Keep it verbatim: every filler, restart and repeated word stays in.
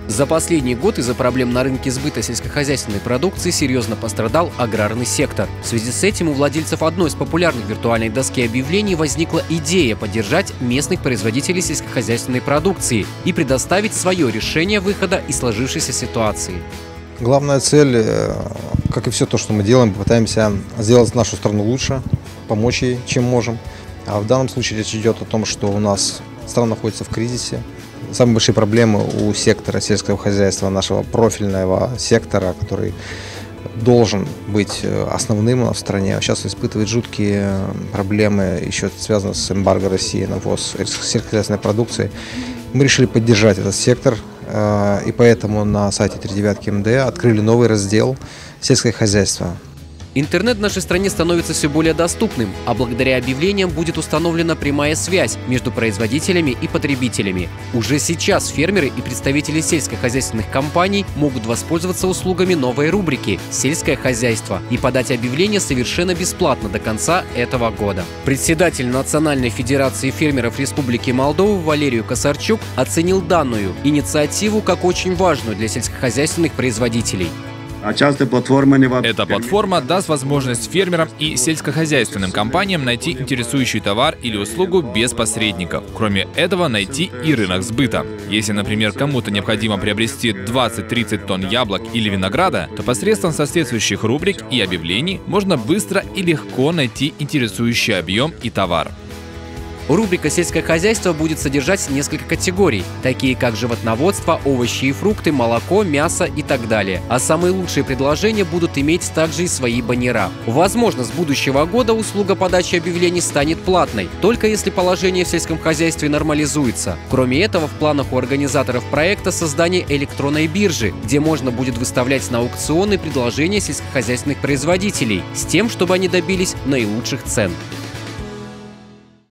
За последний год из-за проблем на рынке сбыта сельскохозяйственной продукции серьезно пострадал аграрный сектор. В связи с этим у владельцев одной из популярных виртуальной доски объявлений возникла идея поддержать местных производителей сельскохозяйственной продукции и предоставить свое решение выхода из сложившейся ситуации. Главная цель, как и все то, что мы делаем, пытаемся сделать нашу страну лучше, помочь ей, чем можем. А в данном случае речь идет о том, что у нас страна находится в кризисе. Самые большие проблемы у сектора сельского хозяйства, нашего профильного сектора, который должен быть основным в стране, сейчас испытывает жуткие проблемы, еще связанные с эмбарго России на ввоз сельскохозяйственной продукции. Мы решили поддержать этот сектор, и поэтому на сайте тридевятки эм дэ открыли новый раздел «Сельское хозяйство». Интернет в нашей стране становится все более доступным, а благодаря объявлениям будет установлена прямая связь между производителями и потребителями. Уже сейчас фермеры и представители сельскохозяйственных компаний могут воспользоваться услугами новой рубрики «Сельское хозяйство» и подать объявление совершенно бесплатно до конца этого года. Председатель Национальной федерации фермеров Республики Молдова Валерий Косарчук оценил данную инициативу как очень важную для сельскохозяйственных производителей. Эта платформа даст возможность фермерам и сельскохозяйственным компаниям найти интересующий товар или услугу без посредников. Кроме этого, найти и рынок сбыта. Если, например, кому-то необходимо приобрести двадцать-тридцать тонн яблок или винограда, то посредством соответствующих рубрик и объявлений можно быстро и легко найти интересующий объем и товар. Рубрика «Сельское хозяйство» будет содержать несколько категорий, такие как животноводство, овощи и фрукты, молоко, мясо и так далее. А самые лучшие предложения будут иметь также и свои баннера. Возможно, с будущего года услуга подачи объявлений станет платной, только если положение в сельском хозяйстве нормализуется. Кроме этого, в планах у организаторов проекта создание электронной биржи, где можно будет выставлять на аукционы предложения сельскохозяйственных производителей, с тем, чтобы они добились наилучших цен.